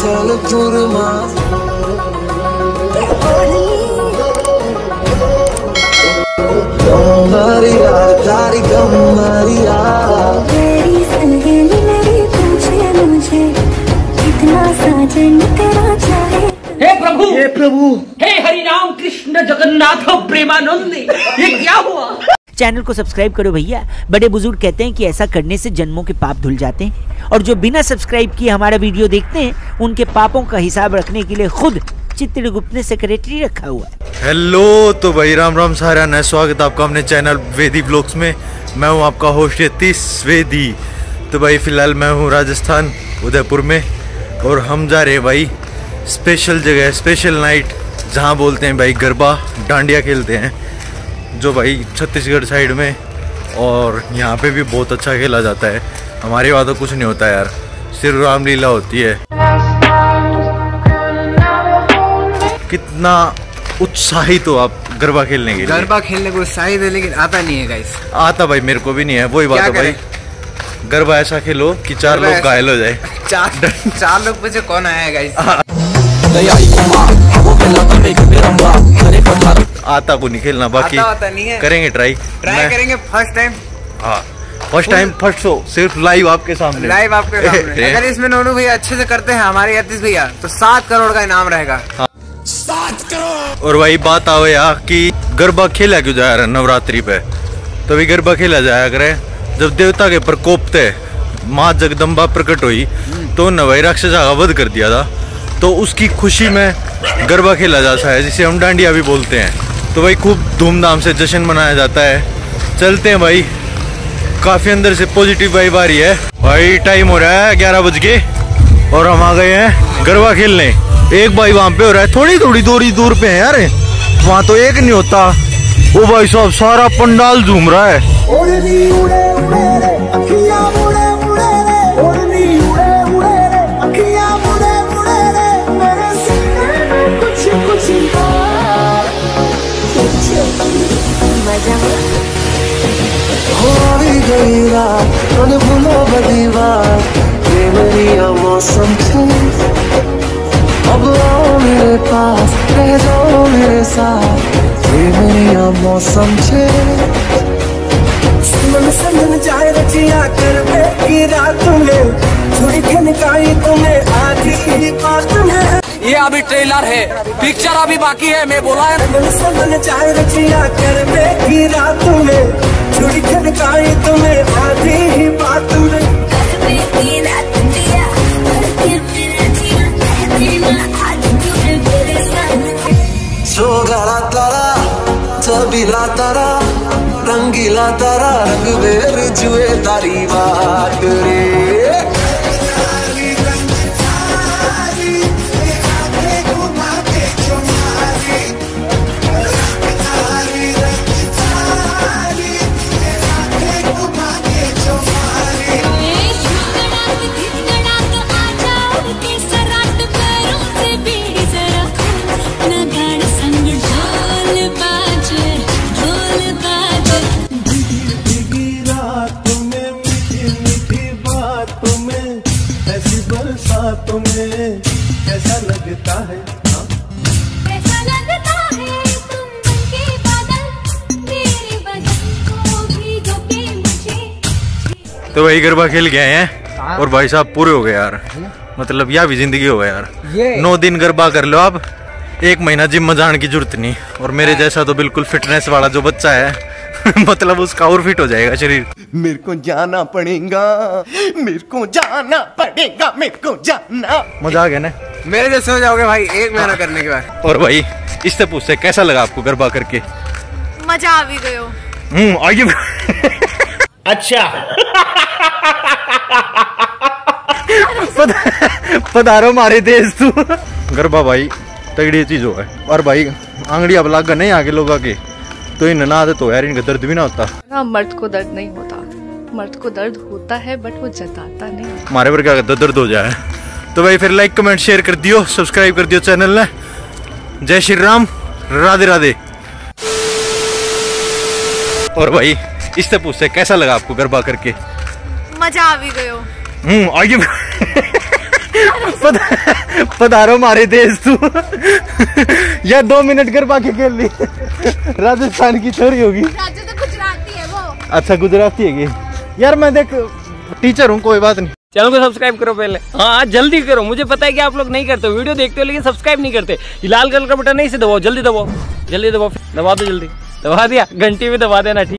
चल गुरमा Maria, तारी गम Maria मेरी सहेली मेरी पूछे मुझे कितना साजन तेरा चाहे। हे प्रभु, हे प्रभु, हे हरि राम कृष्ण जगन्नाथ प्रेमानंद, ये क्या हुआ? चैनल को सब्सक्राइब करो भैया। बड़े बुजुर्ग कहते हैं कि ऐसा करने से जन्मों के पाप धुल जाते हैं, और जो बिना सब्सक्राइब किए हमारा वीडियो देखते हैं उनके पापों का हिसाब रखने के लिए खुद चित्रगुप्त ने सेक्रेटरी रखा हुआ है। हेलो तो भाई राम राम सारा नया स्वागत आपका अपने चैनल वेदी ब्लॉग्स में। मैं हूं आपका होस्ट यतीश वेदी। तो भाई फिलहाल मैं हूं राजस्थान उदयपुर में, और हम जा रहे हैं भाई स्पेशल जगह, स्पेशल नाइट, जहां बोलते हैं भाई गरबा डांडिया खेलते हैं, जो भाई छत्तीसगढ़ साइड में, और यहाँ पे भी बहुत अच्छा खेला जाता है। हमारे वहाँ तो कुछ नहीं होता यार, सिर्फ रामलीला होती है। कितना उत्साहित हो आप गरबा खेलने के लिए? गरबा खेलने को उत्साहित है, लेकिन आता नहीं है गाइस। आता भाई मेरे को भी नहीं है, वही बात है भाई। गरबा ऐसा खेलो कि चार लोग घायल हो जाए। चार लोग पूछे कौन आया है गाइस? आता को नहीं खेलना, बाकी आता नहीं है। करेंगे ट्राई करेंगे फर्स्ट टाइम। हाँ फर्स्ट टाइम फर्स्ट शो, सिर्फ लाइव आपके सामने। लाइव आपके सामने। अगर इसमें नोनू भैया अच्छे से करते हैं हमारे यतीश भैया, तो 7 करोड़ का इनाम रहेगा। 7 करोड़। और वही बात आओ यार कि गरबा खेला क्यों जा रहा है नवरात्रि पे? तभी गरबा खेला जाया करे जब देवता के प्रकोप थे माँ जगदम्बा प्रकट हुई, तो नवई राक्षस का वध कर दिया था, तो उसकी खुशी में गरबा खेला जाता है, जिसे हम डांडिया भी बोलते हैं। तो भाई खूब धूमधाम से जश्न मनाया जाता है। चलते हैं भाई, काफी अंदर से पॉजिटिव वाइब आ रही है। भाई टाइम हो रहा है 11 बज के, और हम आ गए हैं गरबा खेलने। एक भाई वहाँ पे हो रहा है, थोड़ी दूर पे है यार, वहाँ तो एक नहीं होता। ओ भाई साहब सारा पंडाल झूम रहा है। मौसम अब आओ मेरे पास, रह जाओ मेरे साथ, मेरा मौसम मन संग जाए रचिया कर की रात में, थोड़ी खनकाई तुम्हें आधी बात में। ये अभी ट्रेलर है, पिक्चर अभी बाकी है। मैं बोला है मन संग जाए रचिया कर की रात में, थोड़ी खनकाई तुम्हें आधी बात में। सोगला तारा छबीला तारा रंगीला तारा, रंग बेर जुए तारी बात रे। तुम्हें कैसा लगता है? कैसा लगता है तुम बनके बादल, मेरे बदन को भीगो के मुझे। तो वही गरबा खेल के आए हैं, और भाई साहब पूरे हो गए यार, मतलब यह भी जिंदगी हो गया यार। 9 दिन गरबा कर लो आप, 1 महीना जिम में जाने की जरूरत नहीं। और मेरे जैसा तो बिल्कुल फिटनेस वाला जो बच्चा है मतलब उसका और फिट हो जाएगा शरीर। मेरे को जाना पड़ेगा, मेरे को जाना पड़ेगा, मेरे को जाना। मजा आ गया ना? मेरे जैसे हो जाओगे भाई 1 महीना करने के बाद। और भाई इससे पूछते कैसा लगा आपको गरबा करके? मजा आ भी गयो। आइए। अच्छा पधारो मारे देश तू। गरबा भाई तगड़ी चीज हो है, और भाई आंगड़ी अब लाग नहीं आगे लोग आके, तो इन ना आदत हो यार, इनका दर्द भी ना होता। मर्द को दर्द नहीं होता, मर्द को दर्द होता है बट वो जताता नहीं। हमारे पर क्या दर्द हो जाए। तो भाई फिर लाइक कमेंट शेयर कर दियो, सब्सक्राइब कर दियो चैनल ने। जय श्री राम, राधे राधे। और भाई इससे पूछते कैसा लगा आपको गरबा करके? मजा आ भी गयो। आइए। पधारो मारे देश तू। या 2 मिनट गरबा के खेल ली। राजस्थान की छोरी होगी। गुजराती है वो। अच्छा गुजराती है यार, मैं देख टीचर हूँ, कोई बात नहीं। चैनल को सब्सक्राइब करो पहले, हाँ जल्दी करो। मुझे पता है कि आप लोग नहीं करते, वीडियो देखते हो लेकिन सब्सक्राइब नहीं करते। ये लाल कलर का बटन नहीं से दबाओ, जल्दी दबाओ, जल्दी दबाओ, दबा दो, जल्दी दबा दिया, घंटी में दबा देना, ठीक।